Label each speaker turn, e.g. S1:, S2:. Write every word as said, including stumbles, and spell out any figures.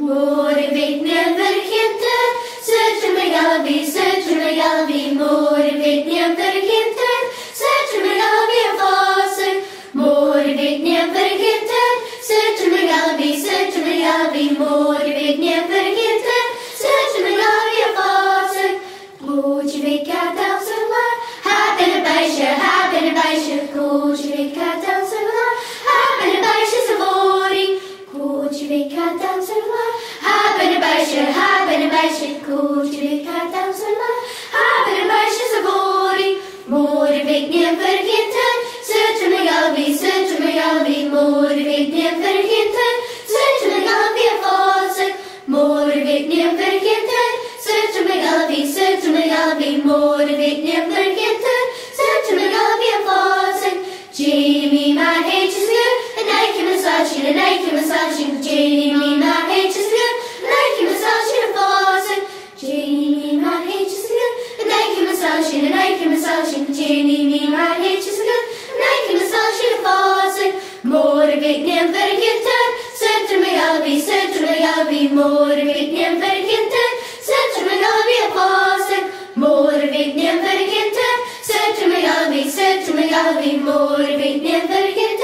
S1: Motivate never hinter, search me galabi, search me galabi, motivate never hinter, search me galabi a faucet. Motivate never hinter, search me galabi, search me galabi, motivate never hinter, search me galabi a faucet. Motivate cat out so la, happen a baisha, happen a baisha, motivate cat out so la, happen a baisha savori. Motivate cat out so la, happen a baisha, happen a baisha, motivate cat out so la, happen a baisha savori. Motivate never hinter, search me galabi, search me galabi, motivate never hinter, search me galabi a faucet. Motivate never hinter, search me galabi, search me galabi, motivate never hinter, search me galabi a faucet. Jamie, my H is good, and I can massage it, and I can massage it. Jamie, my H is good, and I can massage it a faucet. Jamie, my H is good, and I can massage it, and I can massage it. Jamie, my H is good, and I can massage it a faucet. Motivate never hinter, search me galabi, search me galabi, motivate never hinter, search me galabi a faucet. Motivate never hinter, search me galabi, search me galabi, motivate never hinter.